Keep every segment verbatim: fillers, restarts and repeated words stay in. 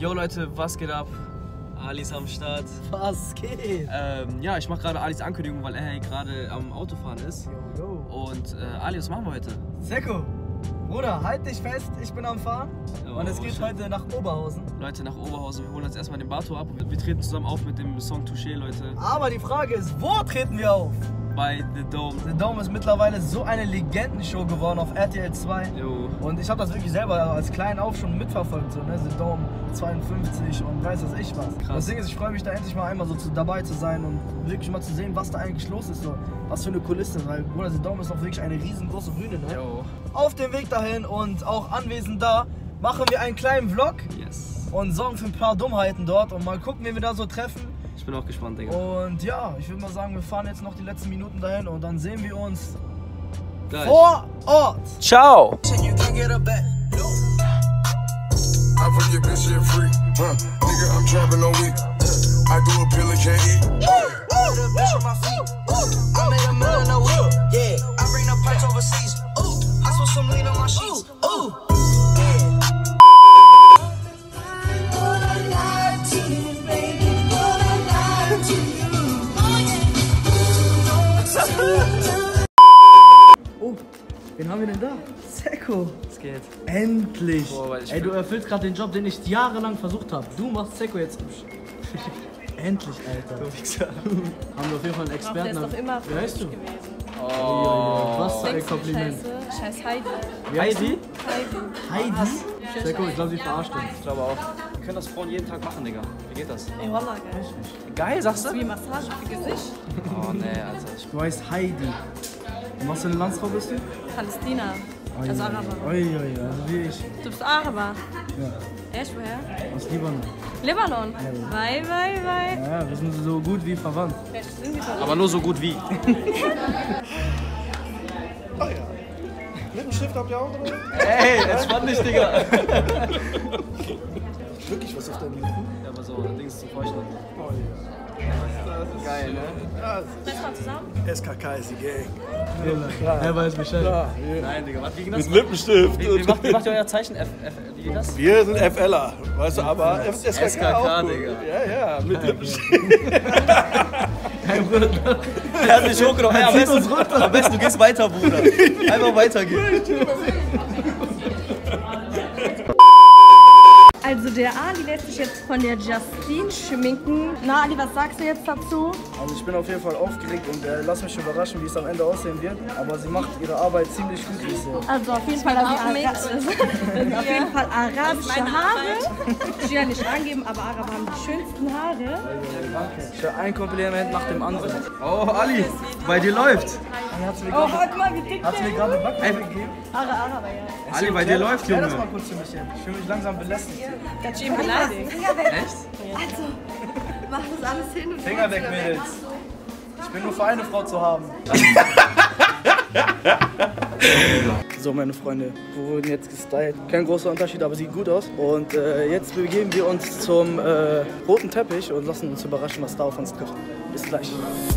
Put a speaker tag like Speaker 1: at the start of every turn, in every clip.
Speaker 1: Yo Leute, was geht ab? Ali ist am Start.
Speaker 2: Was geht?
Speaker 1: Ähm, ja, ich mache gerade Alis Ankündigung, weil er gerade am Autofahren ist.
Speaker 2: Yo, yo.
Speaker 1: Und äh, Ali, was machen wir heute?
Speaker 2: Seko, Bruder, halt dich fest, ich bin am Fahren.
Speaker 1: Oh,
Speaker 2: und es geht
Speaker 1: shit.
Speaker 2: heute nach Oberhausen.
Speaker 1: Leute, nach Oberhausen. Wir holen uns erstmal den Bato ab. Wir treten zusammen auf mit dem Song Touché, Leute.
Speaker 2: Aber die Frage ist, wo treten wir auf?
Speaker 1: Bei The Dome.
Speaker 2: The Dome ist mittlerweile so eine Legendenshow geworden auf R T L zwei.
Speaker 1: Jo.
Speaker 2: Und ich habe das wirklich selber als klein auf schon mitverfolgt. So, ne? The Dome zweiundfünfzig und weiß was ich was.
Speaker 1: Krass.
Speaker 2: Deswegen ist, ich freue mich da endlich mal einmal so zu, dabei zu sein und wirklich mal zu sehen, was da eigentlich los ist. So. Was für eine Kulisse. Weil Bruder, The Dome ist auch wirklich eine riesengroße Bühne. Ne?
Speaker 1: Jo.
Speaker 2: Auf dem Weg dahin und auch anwesend da machen wir einen kleinen Vlog.
Speaker 1: Yes.
Speaker 2: Und sorgen für ein paar Dummheiten dort und mal gucken, wen wir da so treffen.
Speaker 1: Ich bin auch gespannt, Digga.
Speaker 2: Und ja, ich würde mal sagen, wir fahren jetzt noch die letzten Minuten dahin und dann sehen wir uns
Speaker 1: Gleich.
Speaker 2: vor Ort.
Speaker 1: Ciao!
Speaker 3: I forget this shit free, huh? Nigga, I'm trapping on week. I do a pill and can't eat. Put a bitch on my feet. I made a million a week. Yeah, I bring the pipes overseas. Ooh, I saw some lean on my sheets. Ooh, yeah.
Speaker 2: Oh, wen haben wir denn da? Seko.
Speaker 1: Es geht.
Speaker 2: Endlich.
Speaker 1: Boah, ich
Speaker 2: Ey, du erfüllst gerade den Job, den ich jahrelang versucht habe. Du machst Seko jetzt. Endlich, Alter.
Speaker 1: Du Wichser.
Speaker 2: Haben wir auf jeden Fall einen Experten.
Speaker 4: Der ist doch immer
Speaker 2: Wie heißt du?
Speaker 4: gewesen.
Speaker 1: Oh.
Speaker 2: Was für ein
Speaker 4: Denkst du,
Speaker 2: Kompliment.
Speaker 4: Scheiße, scheiß Heidi.
Speaker 2: Wie heißt
Speaker 1: Heidi?
Speaker 4: Heidi.
Speaker 2: Heidi? Seko, ich glaube, sie verarscht uns.
Speaker 1: Ich glaube auch. Wir können das Frauen jeden Tag machen, Digga. Wie geht das?
Speaker 4: Ey, Wallah, geil.
Speaker 1: Geil, sagst
Speaker 4: Das ist
Speaker 1: du?
Speaker 4: wie Massage für Gesicht.
Speaker 1: Oh nee, Alter. Ich
Speaker 2: Du heißt Heidi. Und was für eine Landsfrau bist du?
Speaker 4: Palästina. Also Araber.
Speaker 2: Ui, ui, also wie ich.
Speaker 4: Du bist Araber.
Speaker 2: Ja,
Speaker 4: Echt, woher?
Speaker 2: aus Libanon.
Speaker 4: Libanon. Wei, wei, wei.
Speaker 2: Ja, wir sind so gut wie verwandt.
Speaker 4: Vielleicht sind wir so.
Speaker 1: Aber nur so gut wie.
Speaker 5: Lippenstift habt ihr auch drin?
Speaker 1: Ey, entspann dich, Digga.
Speaker 5: Wirklich was auf deinem Lippen?
Speaker 1: Ja, aber so, Dings zum Feuchten.
Speaker 5: Oh ja.
Speaker 1: Geil, ne?
Speaker 4: Lass mal zusammen.
Speaker 5: S K K ist die Gang.
Speaker 2: Er weiß Bescheid.
Speaker 1: Nein, Digga, was, wie ging das?
Speaker 5: Mit Lippenstift.
Speaker 1: Wie, wie, macht, wie macht ihr euer Zeichen? F, F, wie geht das?
Speaker 5: Wir sind F L er, weißt du, aber S K K,
Speaker 1: S K K,
Speaker 5: auch gut.
Speaker 1: Digga.
Speaker 5: Ja, ja, mit Lippenstift.
Speaker 1: Er hat mich hochgenommen. Hey, am, besten, am besten, du gehst weiter, Bruder. Einfach weitergehen.
Speaker 4: Also der Ali lässt sich jetzt von der Justine schminken. Na Ali, was sagst du jetzt dazu?
Speaker 2: Also ich bin auf jeden Fall aufgeregt und äh, lass mich überraschen, wie es am Ende aussehen wird. Aber sie macht ihre Arbeit ziemlich gut, wie ich sehe.
Speaker 4: Also auf jeden Fall, Ara auf jeden Fall arabische Haare. Ich will ja nicht angeben, aber Araber haben die schönsten Haare.
Speaker 2: Danke. Ich höre ein Kompliment nach dem anderen.
Speaker 1: Oh, Ali, bei dir läuft.
Speaker 2: Hat sie mir
Speaker 4: Oh,
Speaker 2: gerade
Speaker 4: guck mal, wie dick
Speaker 2: hat sie mir
Speaker 4: der ist.
Speaker 2: gerade Backen gegeben?
Speaker 4: Haare Araber, ja.
Speaker 1: Ali, bei dir läuft,
Speaker 2: Klär das
Speaker 1: Junge.
Speaker 2: mal kurz für mich hin. Ich fühle mich langsam belästigt.
Speaker 4: Ganz schön beleidigt.
Speaker 1: Echt?
Speaker 4: Mach das alles hin und
Speaker 2: Finger weg, Mädels. Ich bin nur für eine Frau zu haben. So, meine Freunde, wir wurden jetzt gestylt. Kein großer Unterschied, aber sieht gut aus. Und äh, jetzt begeben wir uns zum äh, roten Teppich und lassen uns überraschen, was da auf uns trifft. Bis gleich.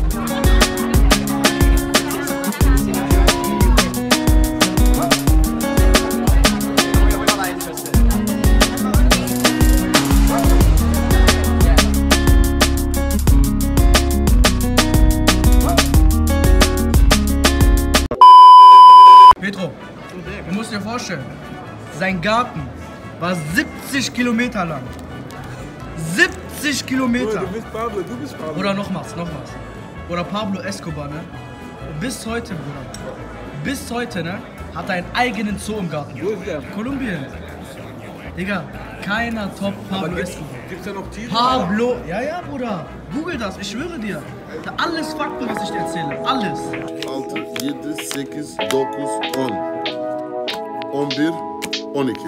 Speaker 2: Petro, du musst dir vorstellen, sein Garten war siebzig Kilometer lang. siebzig Kilometer.
Speaker 5: Du bist Pablo, du bist Pablo.
Speaker 2: Oder noch was, noch was. Oder Pablo Escobar, ne? Bis heute, Bruder. Bis heute, ne? Hat er einen eigenen Zoo im Garten.
Speaker 5: Wo ist der?
Speaker 2: Kolumbien. Digga, keiner top Pablo Escobar.
Speaker 5: Gibt's da noch Tiere?
Speaker 2: Pablo, ja, ja, Bruder. Google das, ich schwöre dir. Alles Fakten, was ich dir erzähle. Alles.
Speaker 6: altı, yedi, sekiz, dokuz, on. on bir, on iki.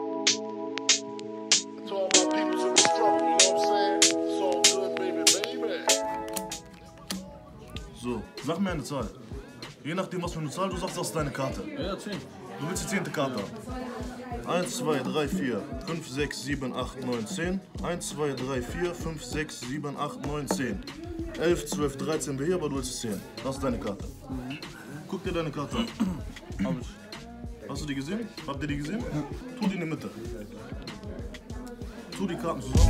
Speaker 7: So, sag mir eine Zahl. Je nachdem, was für eine Zahl du sagst, das ist deine Karte.
Speaker 1: Ja, zehn.
Speaker 7: Du willst die zehnte Karte haben. eins, zwei, drei, vier, fünf, sechs, sieben, acht, neun, zehn. eins, zwei, drei, vier, fünf, sechs, sieben, acht, neun, zehn. elf, zwölf, dreizehn wir hier, aber du willst zehn. Das ist deine Karte. Guck dir deine Karte an. Hab ich. Hast du die gesehen? Habt ihr die gesehen? Tu die in die Mitte. Tu tu die Karten zusammen.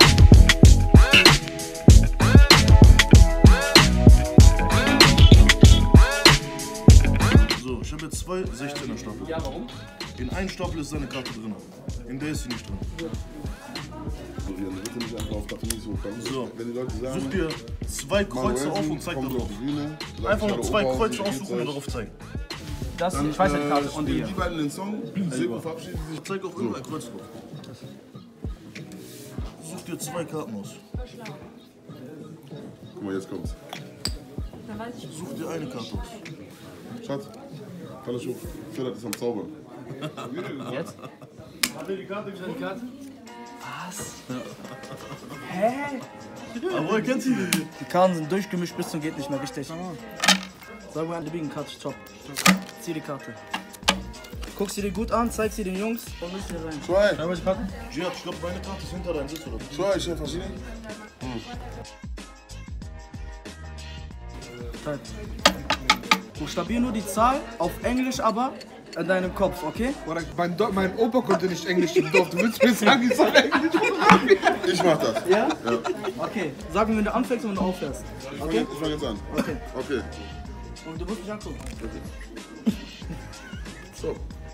Speaker 7: So, ich habe jetzt zwei sechzehner Stapel.
Speaker 1: Ja, warum?
Speaker 7: In einen Stapel ist seine Karte drin. In der ist sie nicht drin.
Speaker 6: So, Jan, bitte nicht einfach auf Karte nicht so.
Speaker 7: So,
Speaker 6: wenn die Leute sagen,
Speaker 7: such dir zwei Kreuze auf und zeig darauf. Einfach nur zwei Kreuze aussuchen und darauf zeigen.
Speaker 1: Das,
Speaker 6: Dann,
Speaker 1: ich weiß ja die Karte.
Speaker 6: äh,
Speaker 1: Und die.
Speaker 6: die beiden den Song, Seko verabschieden sich.
Speaker 7: Zeig auf irgendein Kreuz drauf. Such dir zwei Karten aus.
Speaker 6: Guck mal, jetzt kommt's.
Speaker 7: Such dir eine Karte aus.
Speaker 6: Schatz, kann ich hoch. Philipp ist am Zaubern.
Speaker 1: Jetzt?
Speaker 5: Die Karte, die Karte.
Speaker 7: Aber woher kennst du die?
Speaker 2: Die Karten sind durchgemischt bis zum geht nicht mehr richtig. Sag mal an die Biegenkarte, stopp. Zieh die Karte. Guck sie dir gut an, zeig sie den Jungs und misch sie rein.
Speaker 6: Zwei,
Speaker 7: Jihad, ich glaube, meine Karte ist hinter deinem Sitz oder so.
Speaker 6: zwei, ich habe verschiedene.
Speaker 2: Zeit. Buchstabier nur die Zahl, auf Englisch aber in deinem Kopf, okay?
Speaker 5: Oder mein, Do mein Opa konnte nicht Englisch im Dorf. Du willst mir sagen, ich soll Englisch.
Speaker 6: Ich mach das.
Speaker 2: Ja? Ja. Okay, sag mir, wenn du anfängst und wenn du aufhörst. Okay?
Speaker 6: Ich fang jetzt an.
Speaker 2: Okay.
Speaker 6: Okay.
Speaker 2: Und du musst mich angucken.
Speaker 6: So.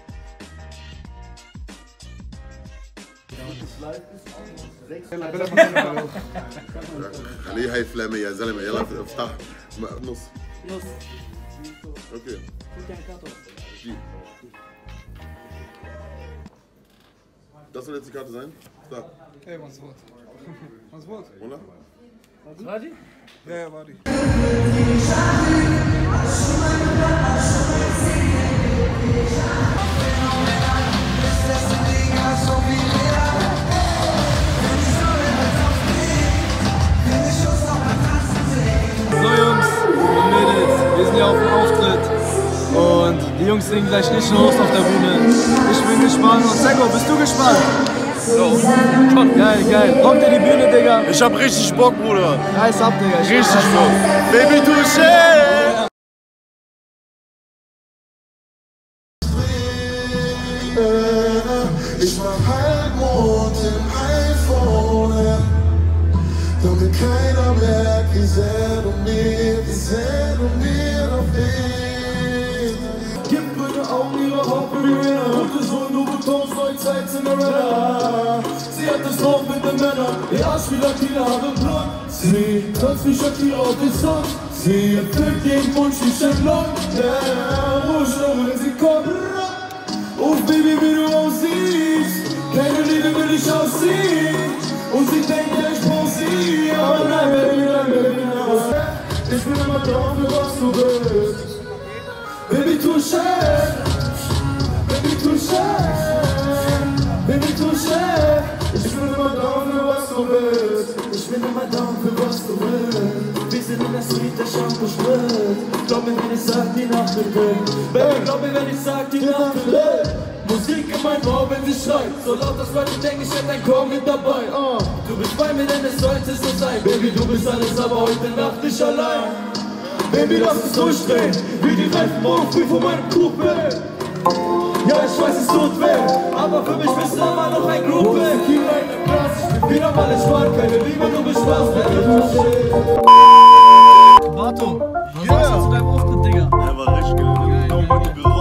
Speaker 6: خليه هاي فلامة يا زلمة يلا افتح نص.
Speaker 2: Los.
Speaker 6: Okay.
Speaker 2: Zieh deine Karte aus.
Speaker 6: Die. Das soll jetzt die Karte sein? Da.
Speaker 5: Ey, was Wort? Was Wort?
Speaker 6: Oder?
Speaker 2: War die?
Speaker 5: Ja, ja, war die.
Speaker 8: So Jungs und Mädels, wir sind ja auf dem Auftritt und die Jungs singen gleich nicht los auf der Bühne. Ich bin gespannt und Seko, bist du gespannt?
Speaker 1: So, schon.
Speaker 8: Geil, geil. Kommt ihr die Bühne, Digga?
Speaker 7: Ich hab richtig Bock, Bruder.
Speaker 8: Heiß ab, Digga. Ich
Speaker 7: Richtig Bock. Baby, du schön.
Speaker 3: Ich mach Halbmond im iPhone, damit keiner merkt, wie sehr du mir, wie sehr du mir noch fehlst. Gib meine Augen ihre Hauptbühne, rote Sohn, du betonst Neuzeit Cinderella. Sie hat es drauf mit den Männern, ihr Arsch wie Latina, haben blond. Sie tanzt wie Shakira auf den Song, sie erfüllt jeden Wunsch wie Shenlong. Yeah, Rouge, wenn sie kommt. Oh Baby, wie du aussiehst, keine Liebe will ich ausziehen. Und sie denkt, ja, ich brauch sie, aber nein, Baby, nein, Baby, nein. Ich bin immer da für was du willst. Baby, tu schön, Baby, tu schön, Baby, tu schön. Ich bin immer da für was du willst. Ich bin immer da für was du willst. Wir sind in der Suite, der Shampoo spritzt. Glaub mir, wenn ich sag, die Nacht wird wild. Baby, glaub mir, wenn ich sag, die Nacht wird wild. Musik in meinem Ohr, wenn sie schreit. So laut, dass Leute denken, ich hätte ein Chor mit dabei. uh. Du bist bei mir, denn es sollte so sein. Baby, du bist alles, aber heute Nacht nicht allein. Baby, lass uns durchdrehen, wie die Reifen morgen früh von meinem Kumpel. Ja, ich weiß, es tut weh, aber für mich bist du immer noch ein Groupie. Ich bin wieder mal entspannt, keine Liebe, du bist Spaß,
Speaker 8: Bato, was sagst du zu deinem Auftritt, Digga?
Speaker 7: Er war richtig geil.